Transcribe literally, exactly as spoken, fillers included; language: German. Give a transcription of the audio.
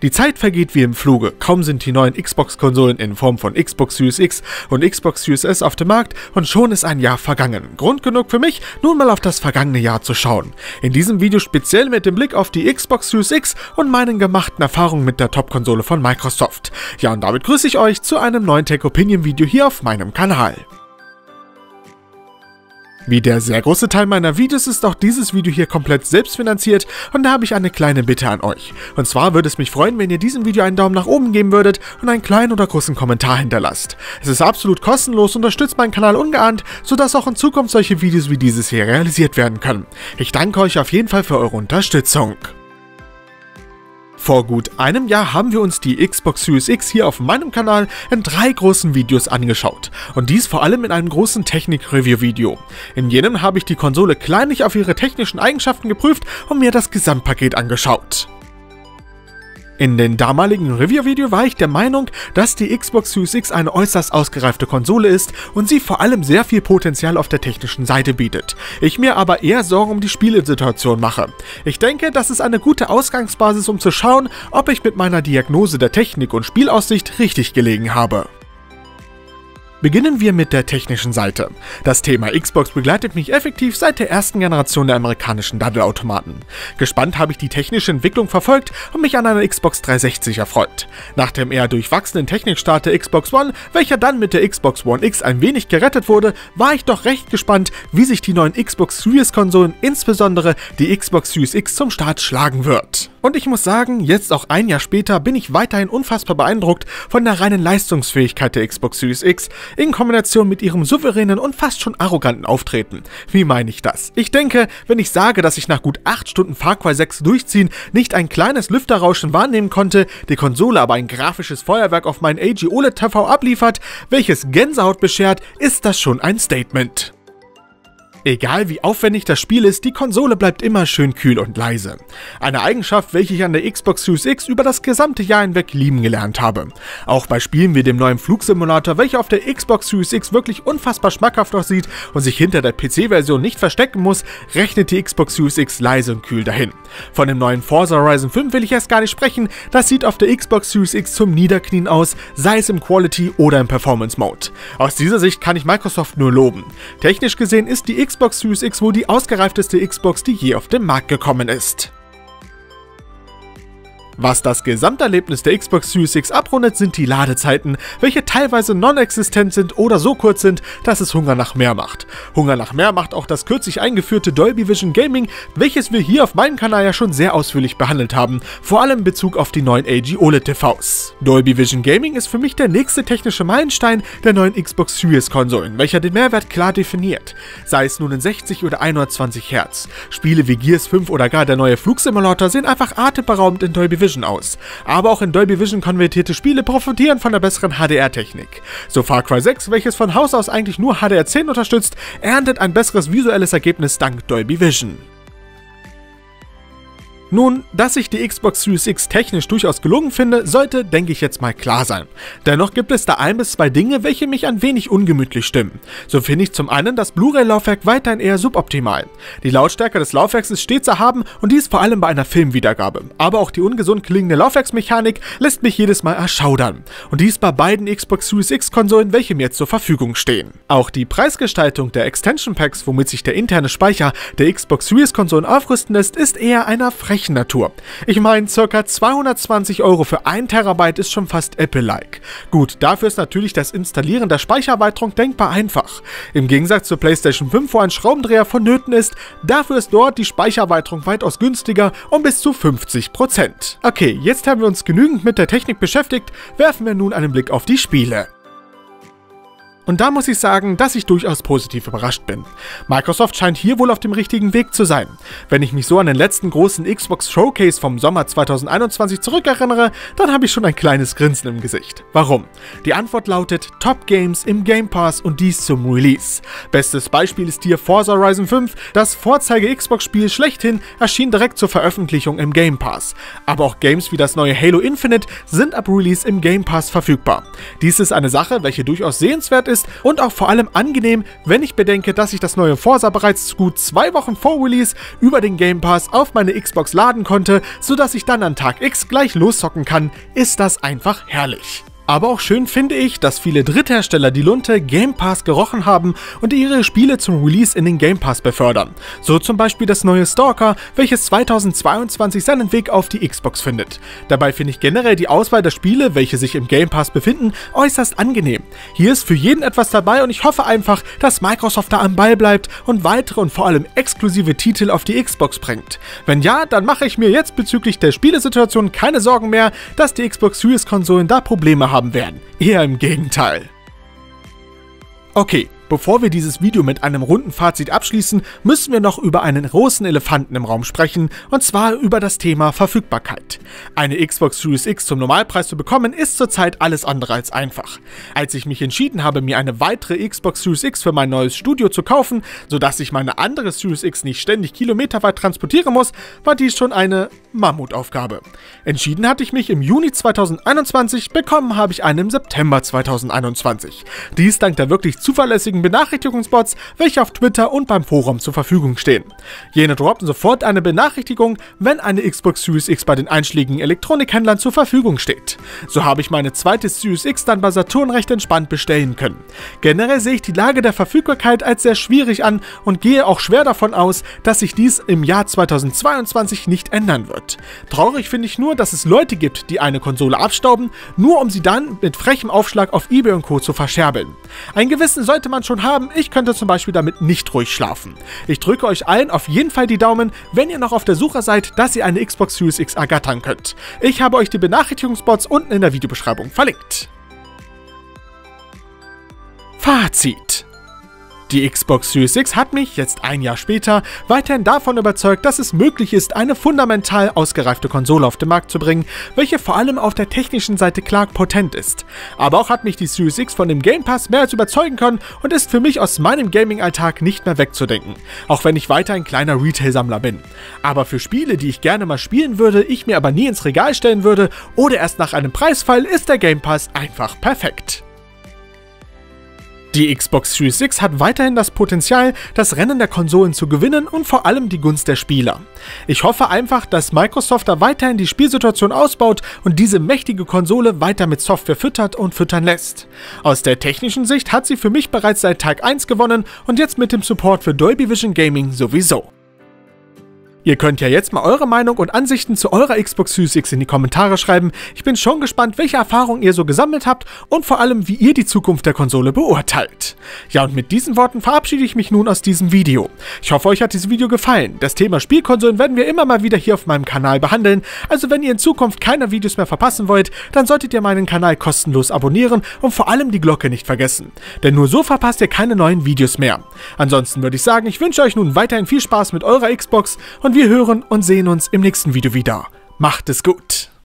Die Zeit vergeht wie im Fluge, kaum sind die neuen Xbox-Konsolen in Form von Xbox Series X und Xbox Series S auf dem Markt und schon ist ein Jahr vergangen. Grund genug für mich, nun mal auf das vergangene Jahr zu schauen. In diesem Video speziell mit dem Blick auf die Xbox Series X und meinen gemachten Erfahrungen mit der Top-Konsole von Microsoft. Ja, und damit grüße ich euch zu einem neuen Tech-Opinion-Video hier auf meinem Kanal. Wie der sehr große Teil meiner Videos ist auch dieses Video hier komplett selbstfinanziert und da habe ich eine kleine Bitte an euch. Und zwar würde es mich freuen, wenn ihr diesem Video einen Daumen nach oben geben würdet und einen kleinen oder großen Kommentar hinterlasst. Es ist absolut kostenlos, unterstützt meinen Kanal ungeahnt, sodass auch in Zukunft solche Videos wie dieses hier realisiert werden können. Ich danke euch auf jeden Fall für eure Unterstützung. Vor gut einem Jahr haben wir uns die Xbox Series X hier auf meinem Kanal in drei großen Videos angeschaut. Und dies vor allem in einem großen Technik-Review-Video. In jenem habe ich die Konsole kleinlich auf ihre technischen Eigenschaften geprüft und mir das Gesamtpaket angeschaut. In dem damaligen Review-Video war ich der Meinung, dass die Xbox Series X eine äußerst ausgereifte Konsole ist und sie vor allem sehr viel Potenzial auf der technischen Seite bietet. Ich mir aber eher Sorgen um die Spielesituation mache. Ich denke, das ist eine gute Ausgangsbasis, um zu schauen, ob ich mit meiner Diagnose der Technik und Spielaussicht richtig gelegen habe. Beginnen wir mit der technischen Seite. Das Thema Xbox begleitet mich effektiv seit der ersten Generation der amerikanischen Daddelautomaten. Gespannt habe ich die technische Entwicklung verfolgt und mich an einer Xbox dreihundertsechzig erfreut. Nach dem eher durchwachsenen Technikstart der Xbox One, welcher dann mit der Xbox One X ein wenig gerettet wurde, war ich doch recht gespannt, wie sich die neuen Xbox Series Konsolen, insbesondere die Xbox Series X, zum Start schlagen wird. Und ich muss sagen, jetzt auch ein Jahr später bin ich weiterhin unfassbar beeindruckt von der reinen Leistungsfähigkeit der Xbox Series X in Kombination mit ihrem souveränen und fast schon arroganten Auftreten. Wie meine ich das? Ich denke, wenn ich sage, dass ich nach gut acht Stunden Far Cry sechs Durchziehen nicht ein kleines Lüfterrauschen wahrnehmen konnte, die Konsole aber ein grafisches Feuerwerk auf meinen A G O L E D T V abliefert, welches Gänsehaut beschert, ist das schon ein Statement. Egal wie aufwendig das Spiel ist, die Konsole bleibt immer schön kühl und leise. Eine Eigenschaft, welche ich an der Xbox Series X über das gesamte Jahr hinweg lieben gelernt habe. Auch bei Spielen wie dem neuen Flugsimulator, welcher auf der Xbox Series X wirklich unfassbar schmackhaft aussieht und sich hinter der P C-Version nicht verstecken muss, rechnet die Xbox Series X leise und kühl dahin. Von dem neuen Forza Horizon fünf will ich erst gar nicht sprechen, das sieht auf der Xbox Series X zum Niederknien aus, sei es im Quality oder im Performance Mode. Aus dieser Sicht kann ich Microsoft nur loben. Technisch gesehen ist die Xbox Xbox Series X wohl die ausgereifteste Xbox, die je auf den Markt gekommen ist. Was das Gesamterlebnis der Xbox Series X abrundet, sind die Ladezeiten, welche teilweise non-existent sind oder so kurz sind, dass es Hunger nach mehr macht. Hunger nach mehr macht auch das kürzlich eingeführte Dolby Vision Gaming, welches wir hier auf meinem Kanal ja schon sehr ausführlich behandelt haben, vor allem in Bezug auf die neuen A G O L E D T Vs. Dolby Vision Gaming ist für mich der nächste technische Meilenstein der neuen Xbox Series Konsolen, welcher den Mehrwert klar definiert. Sei es nun in sechzig oder hundertzwanzig Hertz. Spiele wie Gears fünf oder gar der neue Flugsimulator sehen einfach atemberaubend in Dolby Vision aus. Aber auch in Dolby Vision konvertierte Spiele profitieren von der besseren H D R-Technik. So Far Cry sechs, welches von Haus aus eigentlich nur H D R zehn unterstützt, erntet ein besseres visuelles Ergebnis dank Dolby Vision. Nun, dass ich die Xbox Series X technisch durchaus gelungen finde, sollte, denke ich, jetzt mal klar sein. Dennoch gibt es da ein bis zwei Dinge, welche mich ein wenig ungemütlich stimmen. So finde ich zum einen das Blu-ray-Laufwerk weiterhin eher suboptimal. Die Lautstärke des Laufwerks ist stets erhaben und dies vor allem bei einer Filmwiedergabe. Aber auch die ungesund klingende Laufwerksmechanik lässt mich jedes Mal erschaudern. Und dies bei beiden Xbox Series X-Konsolen, welche mir jetzt zur Verfügung stehen. Auch die Preisgestaltung der Extension Packs, womit sich der interne Speicher der Xbox Series-Konsolen aufrüsten lässt, ist eher einer frechen Natur. Ich meine, ca. zweihundertzwanzig Euro für ein Terabyte ist schon fast Apple-like. Gut, dafür ist natürlich das Installieren der Speichererweiterung denkbar einfach. Im Gegensatz zur PlayStation fünf, wo ein Schraubendreher vonnöten ist, dafür ist dort die Speichererweiterung weitaus günstiger um bis zu fünfzig Prozent. Okay, jetzt haben wir uns genügend mit der Technik beschäftigt, werfen wir nun einen Blick auf die Spiele. Und da muss ich sagen, dass ich durchaus positiv überrascht bin. Microsoft scheint hier wohl auf dem richtigen Weg zu sein. Wenn ich mich so an den letzten großen Xbox Showcase vom Sommer zweitausendeinundzwanzig zurückerinnere, dann habe ich schon ein kleines Grinsen im Gesicht. Warum? Die Antwort lautet Top Games im Game Pass und dies zum Release. Bestes Beispiel ist hier Forza Horizon fünf, das Vorzeige-Xbox-Spiel schlechthin erschien direkt zur Veröffentlichung im Game Pass. Aber auch Games wie das neue Halo Infinite sind ab Release im Game Pass verfügbar. Dies ist eine Sache, welche durchaus sehenswert ist, ist und auch vor allem angenehm, wenn ich bedenke, dass ich das neue Forza bereits gut zwei Wochen vor Release über den Game Pass auf meine Xbox laden konnte, sodass ich dann an Tag X gleich loszocken kann, ist das einfach herrlich. Aber auch schön finde ich, dass viele Dritthersteller die Lunte Game Pass gerochen haben und ihre Spiele zum Release in den Game Pass befördern. So zum Beispiel das neue Stalker, welches zweitausendzweiundzwanzig seinen Weg auf die Xbox findet. Dabei finde ich generell die Auswahl der Spiele, welche sich im Game Pass befinden, äußerst angenehm. Hier ist für jeden etwas dabei und ich hoffe einfach, dass Microsoft da am Ball bleibt und weitere und vor allem exklusive Titel auf die Xbox bringt. Wenn ja, dann mache ich mir jetzt bezüglich der Spielesituation keine Sorgen mehr, dass die Xbox Series Konsolen da Probleme haben. haben werden. Eher im Gegenteil. Okay, bevor wir dieses Video mit einem runden Fazit abschließen, müssen wir noch über einen großen Elefanten im Raum sprechen, und zwar über das Thema Verfügbarkeit. Eine Xbox Series X zum Normalpreis zu bekommen, ist zurzeit alles andere als einfach. Als ich mich entschieden habe, mir eine weitere Xbox Series X für mein neues Studio zu kaufen, sodass ich meine andere Series X nicht ständig kilometerweit transportieren muss, war dies schon eine Mammutaufgabe. Entschieden hatte ich mich im Juni zweitausendeinundzwanzig, bekommen habe ich einen im September zweitausendeinundzwanzig. Dies dank der wirklich zuverlässigen Benachrichtigungsbots, welche auf Twitter und beim Forum zur Verfügung stehen. Jene droppen sofort eine Benachrichtigung, wenn eine Xbox Series X bei den einschlägigen Elektronikhändlern zur Verfügung steht. So habe ich meine zweite Series X dann bei Saturn recht entspannt bestellen können. Generell sehe ich die Lage der Verfügbarkeit als sehr schwierig an und gehe auch schwer davon aus, dass sich dies im Jahr zweitausendzweiundzwanzig nicht ändern wird. Traurig finde ich nur, dass es Leute gibt, die eine Konsole abstauben, nur um sie dann mit frechem Aufschlag auf eBay und Co. zu verscherbeln. Ein Gewissen sollte man schon haben, ich könnte zum Beispiel damit nicht ruhig schlafen. Ich drücke euch allen auf jeden Fall die Daumen, wenn ihr noch auf der Suche seid, dass ihr eine Xbox Series X ergattern könnt. Ich habe euch die Benachrichtigungsbots unten in der Videobeschreibung verlinkt. Fazit: Die Xbox Series X hat mich, jetzt ein Jahr später, weiterhin davon überzeugt, dass es möglich ist, eine fundamental ausgereifte Konsole auf den Markt zu bringen, welche vor allem auf der technischen Seite klar potent ist. Aber auch hat mich die Series X von dem Game Pass mehr als überzeugen können und ist für mich aus meinem Gaming-Alltag nicht mehr wegzudenken, auch wenn ich weiter ein kleiner Retail-Sammler bin. Aber für Spiele, die ich gerne mal spielen würde, ich mir aber nie ins Regal stellen würde oder erst nach einem Preisfall, ist der Game Pass einfach perfekt. Die Xbox Series X hat weiterhin das Potenzial, das Rennen der Konsolen zu gewinnen und vor allem die Gunst der Spieler. Ich hoffe einfach, dass Microsoft da weiterhin die Spielsituation ausbaut und diese mächtige Konsole weiter mit Software füttert und füttern lässt. Aus der technischen Sicht hat sie für mich bereits seit Tag eins gewonnen und jetzt mit dem Support für Dolby Vision Gaming sowieso. Ihr könnt ja jetzt mal eure Meinung und Ansichten zu eurer Xbox Series X in die Kommentare schreiben. Ich bin schon gespannt, welche Erfahrungen ihr so gesammelt habt und vor allem, wie ihr die Zukunft der Konsole beurteilt. Ja, und mit diesen Worten verabschiede ich mich nun aus diesem Video. Ich hoffe, euch hat dieses Video gefallen. Das Thema Spielkonsolen werden wir immer mal wieder hier auf meinem Kanal behandeln. Also wenn ihr in Zukunft keine Videos mehr verpassen wollt, dann solltet ihr meinen Kanal kostenlos abonnieren und vor allem die Glocke nicht vergessen. Denn nur so verpasst ihr keine neuen Videos mehr. Ansonsten würde ich sagen, ich wünsche euch nun weiterhin viel Spaß mit eurer Xbox und wir hören und sehen uns im nächsten Video wieder. Macht es gut!